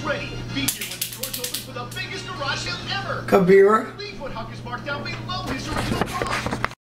ready. Be here when the doors open for the biggest garage sale ever. Kabira. Leave what Huck is marked down below his original cost.